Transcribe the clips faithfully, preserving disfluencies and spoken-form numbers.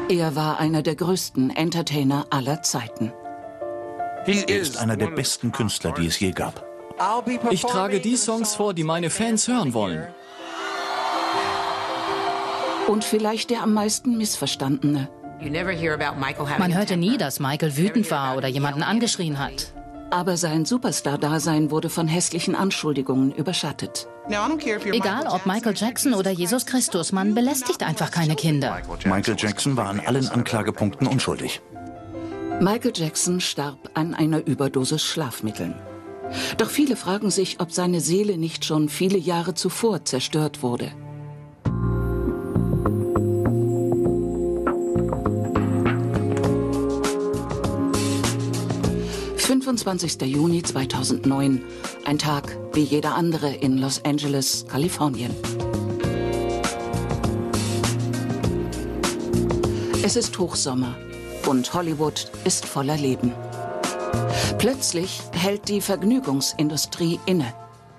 Er war einer der größten Entertainer aller Zeiten. Er ist einer der besten Künstler, die es je gab. Ich trage die Songs vor, die meine Fans hören wollen. Und vielleicht der am meisten missverstandene. Man hörte nie, dass Michael wütend war oder jemanden angeschrien hat. Aber sein Superstar-Dasein wurde von hässlichen Anschuldigungen überschattet. Egal ob Michael Jackson oder Jesus Christus, man belästigt einfach keine Kinder. Michael Jackson war an allen Anklagepunkten unschuldig. Michael Jackson starb an einer Überdosis Schlafmitteln. Doch viele fragen sich, ob seine Seele nicht schon viele Jahre zuvor zerstört wurde. fünfundzwanzigster Juni zweitausendneun, ein Tag wie jeder andere in Los Angeles, Kalifornien. Es ist Hochsommer und Hollywood ist voller Leben. Plötzlich hält die Vergnügungsindustrie inne.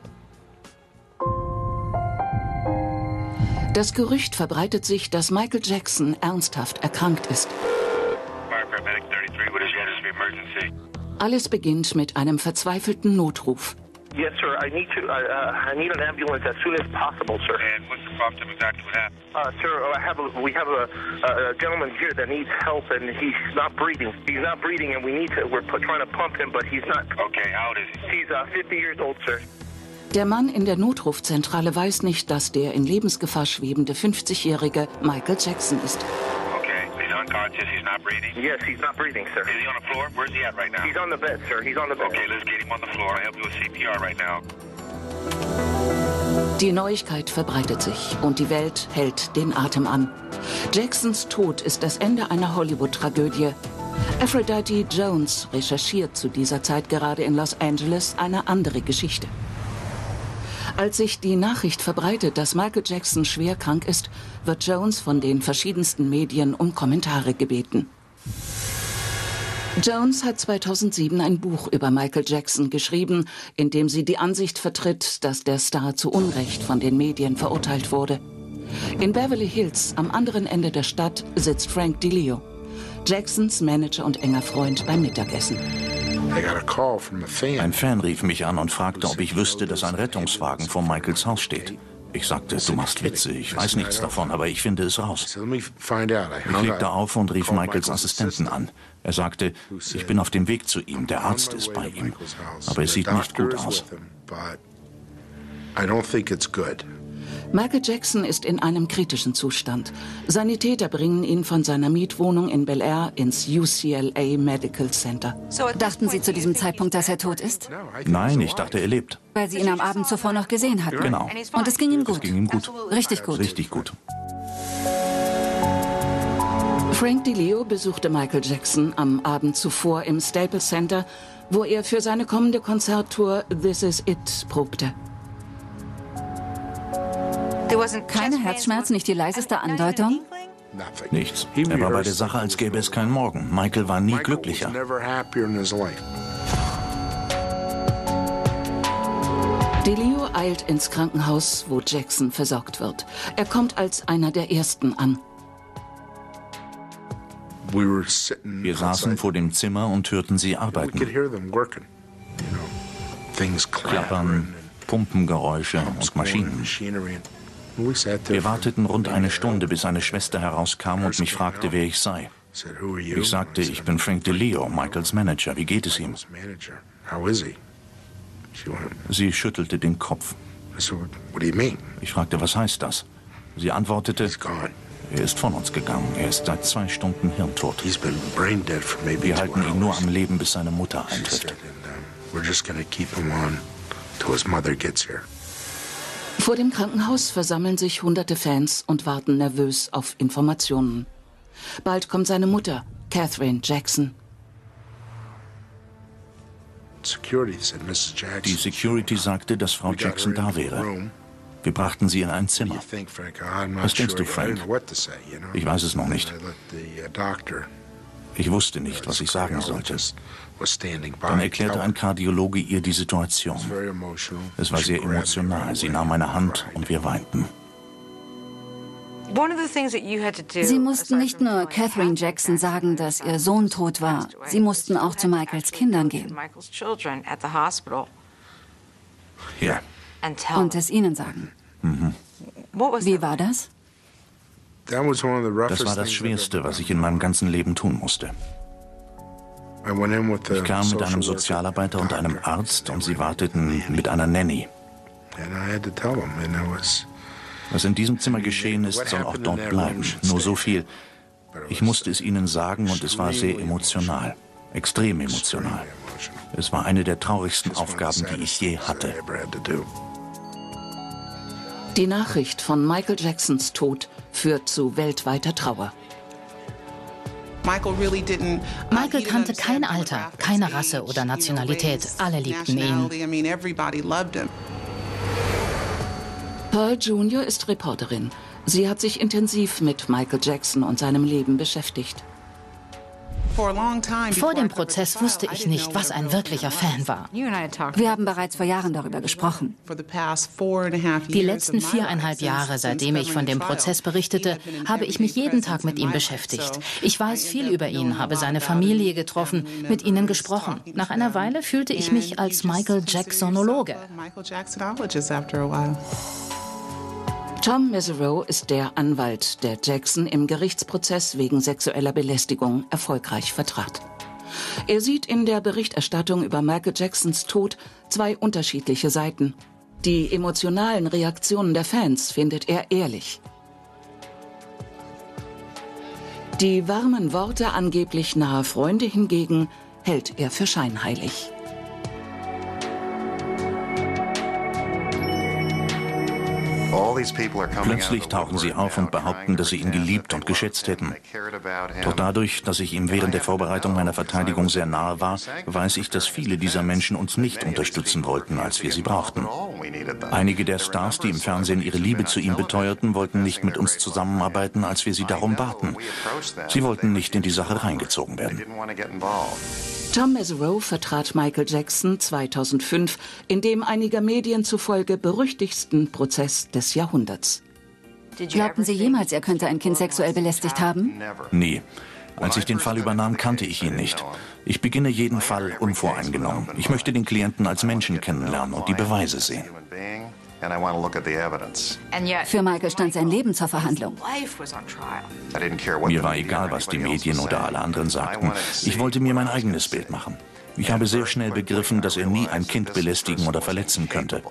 Das Gerücht verbreitet sich, dass Michael Jackson ernsthaft erkrankt ist. Alles beginnt mit einem verzweifelten Notruf. Yes, sir. I need to. Uh, uh, I need an ambulance as soon as possible, sir. And what's the problem exactly? What happened? Uh, sir, I have a, we have a, a gentleman here that needs help, and he's not breathing. He's not breathing, and we need to. We're trying to pump him, but he's not. Okay, how old is he? He's uh, fifty years old, sir. Der Mann in der Notrufzentrale weiß nicht, dass der in Lebensgefahr schwebende fünfzigjährige Michael Jackson ist. Unconscious, he's not breathing? Yes, he's not breathing, sir. Is he on the floor? Where's he at right now? He's on the bed, sir. He's on the bed. Okay, let's get him on the floor. I'll help you with C P R right now. Die Neuigkeit verbreitet sich und die Welt hält den Atem an. Jacksons Tod ist das Ende einer Hollywood-Tragödie. Aphrodite Jones recherchiert zu dieser Zeit gerade in Los Angeles eine andere Geschichte. Als sich die Nachricht verbreitet, dass Michael Jackson schwer krank ist, wird Jones von den verschiedensten Medien um Kommentare gebeten. Jones hat zweitausendsieben ein Buch über Michael Jackson geschrieben, in dem sie die Ansicht vertritt, dass der Star zu Unrecht von den Medien verurteilt wurde. In Beverly Hills, am anderen Ende der Stadt, sitzt Frank DiLeo, Jacksons Manager und enger Freund, beim Mittagessen. Ein Fan rief mich an und fragte, ob ich wüsste, dass ein Rettungswagen vor Michaels Haus steht. Ich sagte, du machst Witze, ich weiß nichts davon, aber ich finde es raus. Ich legte auf und rief Michaels Assistenten an. Er sagte, ich bin auf dem Weg zu ihm, der Arzt ist bei ihm, aber es sieht nicht gut aus. Michael Jackson ist in einem kritischen Zustand. Sanitäter bringen ihn von seiner Mietwohnung in Bel Air ins U C L A Medical Center. Dachten Sie zu diesem Zeitpunkt, dass er tot ist? Nein, ich dachte, er lebt. Weil Sie ihn am Abend zuvor noch gesehen hatten? Genau. Und es ging ihm gut? Es ging ihm gut. Richtig gut? Richtig gut. Frank DiLeo besuchte Michael Jackson am Abend zuvor im Staples Center, wo er für seine kommende Konzerttour This Is It probte. Keine Herzschmerzen, nicht die leiseste Andeutung? Nichts. Er war bei der Sache, als gäbe es keinen Morgen. Michael war nie glücklicher. DiLeo eilt ins Krankenhaus, wo Jackson versorgt wird. Er kommt als einer der Ersten an. Wir saßen vor dem Zimmer und hörten sie arbeiten. Klappern, Pumpengeräusche und Maschinen. Wir warteten rund eine Stunde, bis eine Schwester herauskam und mich fragte, wer ich sei. Ich sagte, ich bin Frank DiLeo, Michaels Manager. Wie geht es ihm? Sie schüttelte den Kopf. Ich fragte, was heißt das? Sie antwortete, er ist von uns gegangen. Er ist seit zwei Stunden hirntot. Wir halten ihn nur am Leben, bis seine Mutter eintrifft. Vor dem Krankenhaus versammeln sich hunderte Fans und warten nervös auf Informationen. Bald kommt seine Mutter, Catherine Jackson. Die Security sagte, dass Frau Jackson da wäre. Wir brachten sie in ein Zimmer. Was denkst du, Frank? Ich weiß es noch nicht. Ich wusste nicht, was ich sagen sollte. Dann erklärte ein Kardiologe ihr die Situation. Es war sehr emotional. Sie nahm meine Hand und wir weinten. Sie mussten nicht nur Catherine Jackson sagen, dass ihr Sohn tot war. Sie mussten auch zu Michaels Kindern gehen. Ja. Und es ihnen sagen. Mhm. Wie war das? Das war das Schwerste, was ich in meinem ganzen Leben tun musste. Ich kam mit einem Sozialarbeiter und einem Arzt und sie warteten mit einer Nanny. Was in diesem Zimmer geschehen ist, soll auch dort bleiben. Nur so viel. Ich musste es ihnen sagen und es war sehr emotional. Extrem emotional. Es war eine der traurigsten Aufgaben, die ich je hatte. Die Nachricht von Michael Jacksons Tod führt zu weltweiter Trauer. Michael kannte kein Alter, keine Rasse oder Nationalität. Alle liebten ihn. Pearl Junior ist Reporterin. Sie hat sich intensiv mit Michael Jackson und seinem Leben beschäftigt. Vor dem Prozess wusste ich nicht, was ein wirklicher Fan war. Wir haben bereits vor Jahren darüber gesprochen. Die letzten viereinhalb Jahre, seitdem ich von dem Prozess berichtete, habe ich mich jeden Tag mit ihm beschäftigt. Ich weiß viel über ihn, habe seine Familie getroffen, mit ihnen gesprochen. Nach einer Weile fühlte ich mich als Michael Jacksonologe. Tom Mesereau ist der Anwalt, der Jackson im Gerichtsprozess wegen sexueller Belästigung erfolgreich vertrat. Er sieht in der Berichterstattung über Michael Jacksons Tod zwei unterschiedliche Seiten. Die emotionalen Reaktionen der Fans findet er ehrlich. Die warmen Worte angeblich naher Freunde hingegen hält er für scheinheilig. Plötzlich tauchen sie auf und behaupten, dass sie ihn geliebt und geschätzt hätten. Doch dadurch, dass ich ihm während der Vorbereitung meiner Verteidigung sehr nahe war, weiß ich, dass viele dieser Menschen uns nicht unterstützen wollten, als wir sie brauchten. Einige der Stars, die im Fernsehen ihre Liebe zu ihm beteuerten, wollten nicht mit uns zusammenarbeiten, als wir sie darum baten. Sie wollten nicht in die Sache reingezogen werden. Tom Mesereau vertrat Michael Jackson zweitausendfünf in dem einiger Medien zufolge berüchtigsten Prozess des Jahrhunderts. Glaubten Sie jemals, er könnte ein Kind sexuell belästigt haben? Nie. Als ich den Fall übernahm, kannte ich ihn nicht. Ich beginne jeden Fall unvoreingenommen. Ich möchte den Klienten als Menschen kennenlernen und die Beweise sehen. Für Michael stand sein Leben zur Verhandlung. Mir war egal, was die Medien oder alle anderen sagten. Ich wollte mir mein eigenes Bild machen. Ich habe sehr schnell begriffen, dass er nie ein Kind belästigen oder verletzen könnte.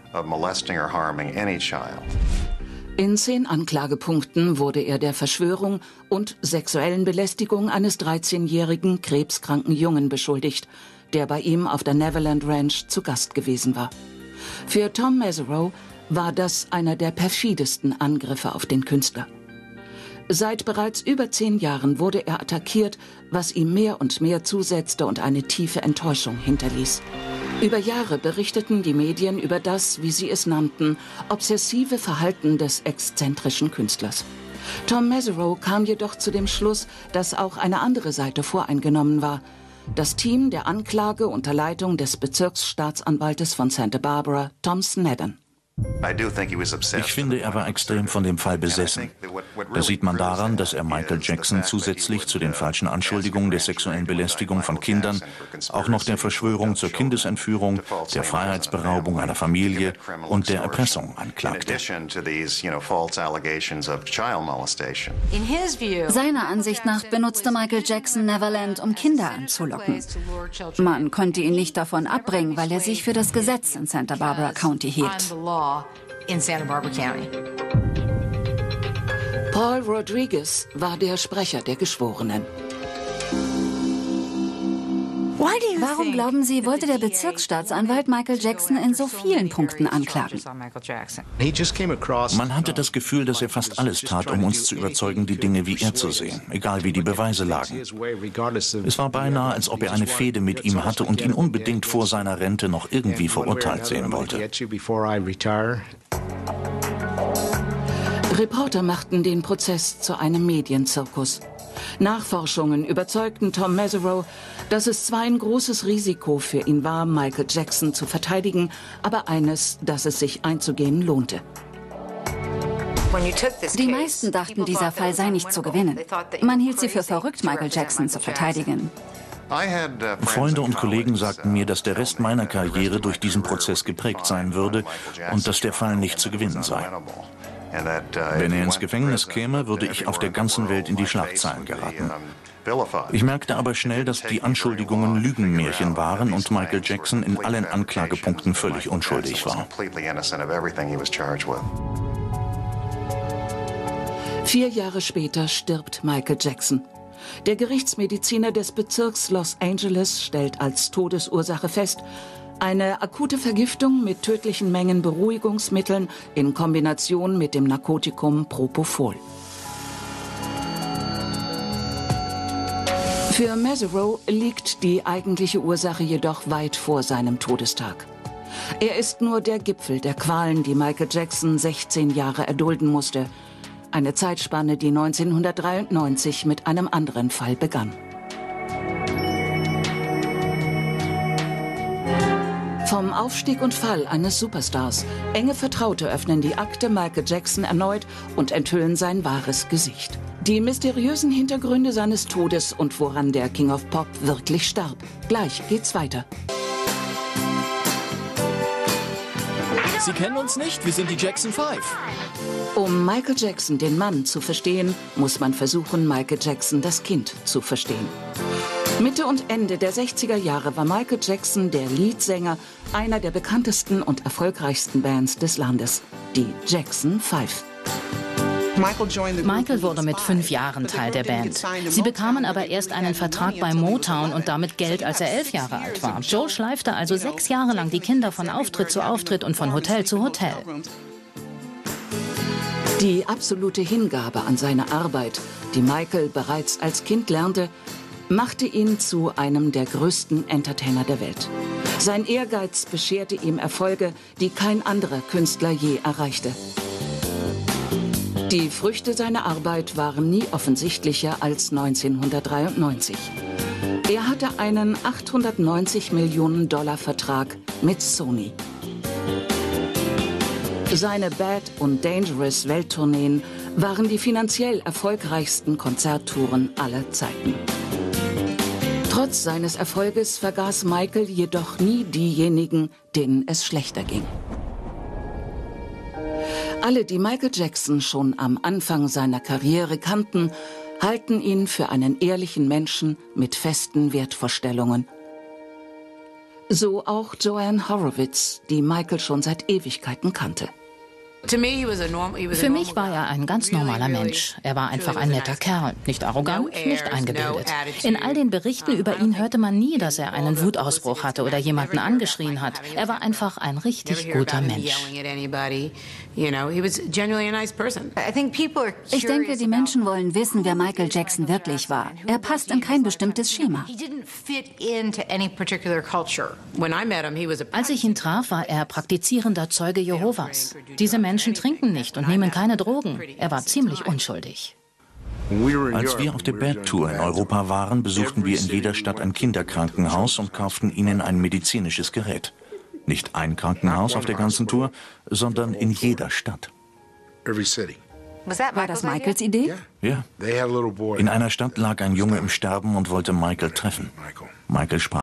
In zehn Anklagepunkten wurde er der Verschwörung und sexuellen Belästigung eines dreizehnjährigen krebskranken Jungen beschuldigt, der bei ihm auf der Neverland Ranch zu Gast gewesen war. Für Tom Mesereau war das einer der perfidesten Angriffe auf den Künstler. Seit bereits über zehn Jahren wurde er attackiert, was ihm mehr und mehr zusetzte und eine tiefe Enttäuschung hinterließ. Über Jahre berichteten die Medien über das, wie sie es nannten, obsessive Verhalten des exzentrischen Künstlers. Tom Mesereau kam jedoch zu dem Schluss, dass auch eine andere Seite voreingenommen war. Das Team der Anklage unter Leitung des Bezirksstaatsanwaltes von Santa Barbara, Tom Sneddon. Ich finde, er war extrem von dem Fall besessen. Das sieht man daran, dass er Michael Jackson zusätzlich zu den falschen Anschuldigungen der sexuellen Belästigung von Kindern auch noch der Verschwörung zur Kindesentführung, der Freiheitsberaubung einer Familie und der Erpressung anklagte. Seiner Ansicht nach benutzte Michael Jackson Neverland, um Kinder anzulocken. Man konnte ihn nicht davon abbringen, weil er sich für das Gesetz in Santa Barbara County hielt. In Santa Barbara County. Paul Rodriguez war der Sprecher der Geschworenen. Warum glauben Sie, wollte der Bezirksstaatsanwalt Michael Jackson in so vielen Punkten anklagen? Man hatte das Gefühl, dass er fast alles tat, um uns zu überzeugen, die Dinge wie er zu sehen, egal wie die Beweise lagen. Es war beinahe, als ob er eine Fehde mit ihm hatte und ihn unbedingt vor seiner Rente noch irgendwie verurteilt sehen wollte. Reporter machten den Prozess zu einem Medienzirkus. Nachforschungen überzeugten Tom Mesereau, dass es zwar ein großes Risiko für ihn war, Michael Jackson zu verteidigen, aber eines, das es sich einzugehen lohnte. Die meisten dachten, dieser Fall sei nicht zu gewinnen. Man hielt sie für verrückt, Michael Jackson zu verteidigen. Freunde und Kollegen sagten mir, dass der Rest meiner Karriere durch diesen Prozess geprägt sein würde und dass der Fall nicht zu gewinnen sei. Wenn er ins Gefängnis käme, würde ich auf der ganzen Welt in die Schlagzeilen geraten. Ich merkte aber schnell, dass die Anschuldigungen Lügenmärchen waren und Michael Jackson in allen Anklagepunkten völlig unschuldig war. Vier Jahre später stirbt Michael Jackson. Der Gerichtsmediziner des Bezirks Los Angeles stellt als Todesursache fest, eine akute Vergiftung mit tödlichen Mengen Beruhigungsmitteln in Kombination mit dem Narkotikum Propofol. Für Mesereau liegt die eigentliche Ursache jedoch weit vor seinem Todestag. Er ist nur der Gipfel der Qualen, die Michael Jackson sechzehn Jahre erdulden musste. Eine Zeitspanne, die neunzehnhundertdreiundneunzig mit einem anderen Fall begann. Vom Aufstieg und Fall eines Superstars. Enge Vertraute öffnen die Akte Michael Jackson erneut und enthüllen sein wahres Gesicht. Die mysteriösen Hintergründe seines Todes und woran der King of Pop wirklich starb. Gleich geht's weiter. Sie kennen uns nicht, wir sind die Jackson Five. Um Michael Jackson, den Mann, zu verstehen, muss man versuchen, Michael Jackson, das Kind, zu verstehen. Mitte und Ende der sechziger Jahre war Michael Jackson der Leadsänger einer der bekanntesten und erfolgreichsten Bands des Landes, die Jackson Five. Michael wurde mit fünf Jahren Teil der Band. Sie bekamen aber erst einen Vertrag bei Motown und damit Geld, als er elf Jahre alt war. Joe schleifte also sechs Jahre lang die Kinder von Auftritt zu Auftritt und von Hotel zu Hotel. Die absolute Hingabe an seine Arbeit, die Michael bereits als Kind lernte, machte ihn zu einem der größten Entertainer der Welt. Sein Ehrgeiz bescherte ihm Erfolge, die kein anderer Künstler je erreichte. Die Früchte seiner Arbeit waren nie offensichtlicher als neunzehnhundertdreiundneunzig. Er hatte einen achthundertneunzig Millionen Dollar Vertrag mit Sony. Seine Bad und Dangerous Welttourneen waren die finanziell erfolgreichsten Konzerttouren aller Zeiten. Trotz seines Erfolges vergaß Michael jedoch nie diejenigen, denen es schlechter ging. Alle, die Michael Jackson schon am Anfang seiner Karriere kannten, halten ihn für einen ehrlichen Menschen mit festen Wertvorstellungen. So auch Joanne Horowitz, die Michael schon seit Ewigkeiten kannte. Für mich war er ein ganz normaler Mensch. Er war einfach ein netter Kerl, nicht arrogant, nicht eingebildet. In all den Berichten über ihn hörte man nie, dass er einen Wutausbruch hatte oder jemanden angeschrien hat. Er war einfach ein richtig guter Mensch. Ich denke, die Menschen wollen wissen, wer Michael Jackson wirklich war. Er passt in kein bestimmtes Schema. Als ich ihn traf, war er praktizierender Zeuge Jehovas. Diese Menschen trinken nicht und nehmen keine Drogen. Er war ziemlich unschuldig. Als wir auf der Bad Tour in Europa waren, besuchten wir in jeder Stadt ein Kinderkrankenhaus und kauften ihnen ein medizinisches Gerät. Nicht ein Krankenhaus auf der ganzen Tour, sondern in jeder Stadt. War das Michaels Idee? Ja. In einer Stadt lag ein Junge im Sterben und wollte Michael treffen. Michael sprach